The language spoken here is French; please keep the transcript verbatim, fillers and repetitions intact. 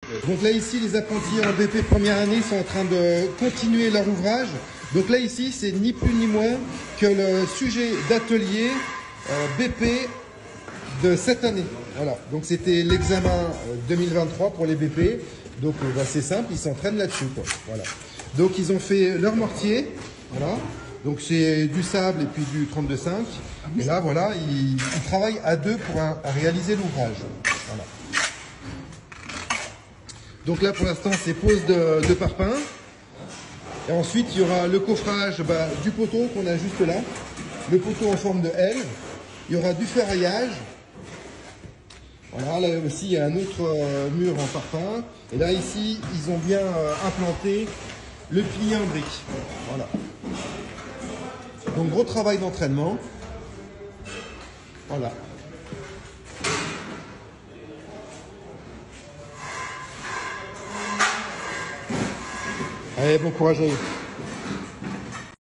Donc là ici, les apprentis en B P première année sont en train de continuer leur ouvrage. Donc là ici, c'est ni plus ni moins que le sujet d'atelier euh, B P de cette année. Voilà, donc c'était l'examen deux mille vingt-trois pour les B P. Donc euh, bah, c'est simple, ils s'entraînent là-dessus, quoi. Voilà. Donc ils ont fait leur mortier. Voilà. Donc c'est du sable et puis du trente-deux cinq. Et là voilà, ils, ils travaillent à deux pour un, à réaliser l'ouvrage. Voilà. Donc là pour l'instant c'est pose de, de parpaing. Et ensuite il y aura le coffrage bah, du poteau qu'on a juste là. Le poteau en forme de L. Il y aura du ferraillage. Voilà, là aussi il y a un autre euh, mur en parpaing. Et là ici ils ont bien euh, implanté le pilier en briques. Voilà. Donc gros travail d'entraînement. Voilà. Allez, bon courage à vous.